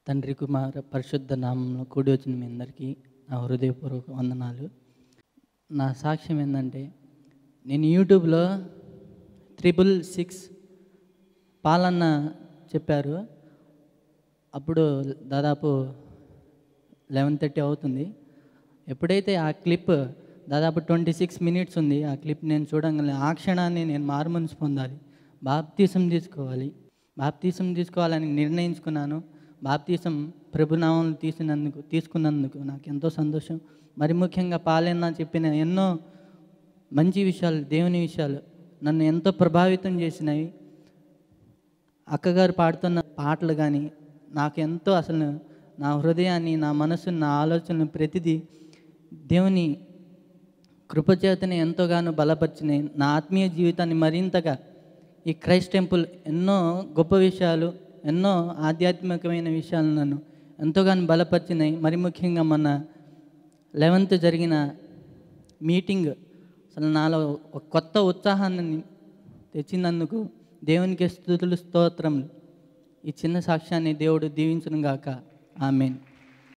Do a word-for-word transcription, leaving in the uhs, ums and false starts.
తండ్రి కుమార పరిశుద్ధ నామంలో కూడి వచ్చిన మీ అందరికీ నా హృదయపూర్వక వందనాలు. నా సాక్ష్యం ఏంటంటే, నేను యూట్యూబ్లో త్రిబుల్ సిక్స్ పాలన్న చెప్పారు. అప్పుడు దాదాపు లెవెన్ థర్టీ అవుతుంది. ఎప్పుడైతే ఆ క్లిప్ దాదాపు ట్వంటీ సిక్స్ మినిట్స్ ఉంది, ఆ క్లిప్ నేను చూడగానే ఆ క్షణాన్ని నేను మారుమనసు పొందాలి, బాప్తీసం తీసుకోవాలి బాప్తీసం తీసుకోవాలని నిర్ణయించుకున్నాను. బాప్తీసం ప్రభునామం తీసినందుకు తీసుకున్నందుకు నాకు ఎంతో సంతోషం. మరి ముఖ్యంగా పాలన్న చెప్పిన ఎన్నో మంచి విషయాలు, దేవుని విషయాలు నన్ను ఎంతో ప్రభావితం చేసినవి. అక్కగారు పాడుతున్న పాటలు కానీ నాకు ఎంతో అసలు నా హృదయాన్ని, నా మనసుని, నా ఆలోచనలు ప్రతిదీ దేవుని కృపచేతని ఎంతోగానో బలపరిచినాయి. నా ఆత్మీయ జీవితాన్ని మరింతగా ఈ క్రైస్ట్ టెంపుల్ ఎన్నో గొప్ప విషయాలు, ఎన్నో ఆధ్యాత్మికమైన విషయాలు నన్ను ఎంతోగానో బలపరిచినాయి. మరి ముఖ్యంగా మొన్న లెవెన్త్ జరిగిన మీటింగ్ అసలు నాలో ఒక కొత్త ఉత్సాహాన్ని తెచ్చినందుకు దేవునికి స్తుతులు, స్తోత్రములు. ఈ చిన్న సాక్ష్యాన్ని దేవుడు దీవించును గాక. ఆమేన్.